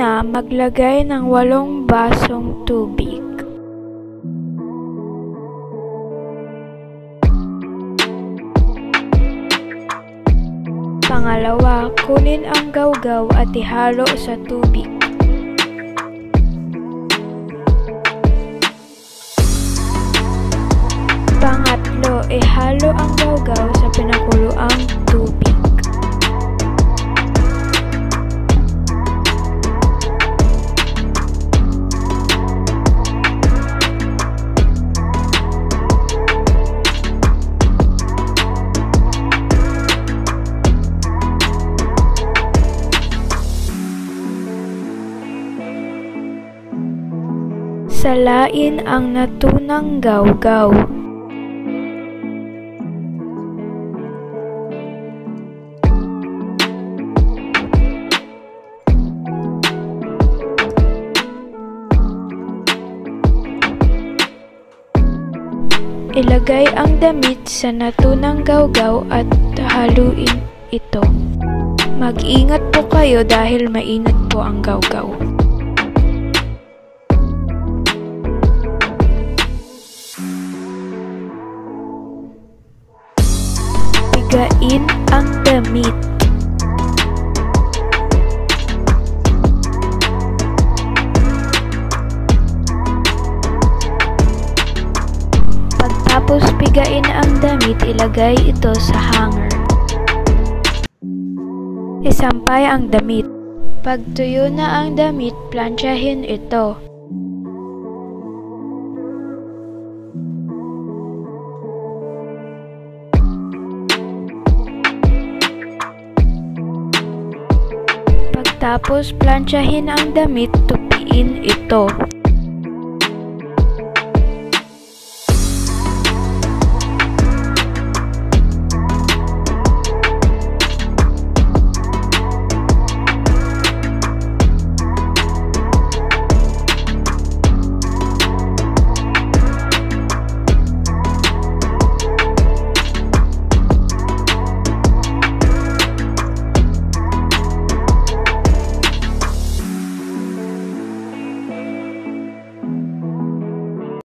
Una, maglagay ng 8 basong tubig. Pangalawa, kunin ang gawgaw at ihalo sa tubig. Pangatlo, ihalo ang gawgaw sa pinakuluang tubig. Salain ang natunang gawgaw. Ilagay ang damit sa natunang gawgaw at haluin ito. Mag-ingat po kayo dahil mainit po ang gawgaw. Pigain ang damit. Pagtapos pigain ang damit, ilagay ito sa hanger. Isampay ang damit. Pag tuyo na ang damit, plansyahin ito. Pagtapos plansyahin ang damit, tupiin ito.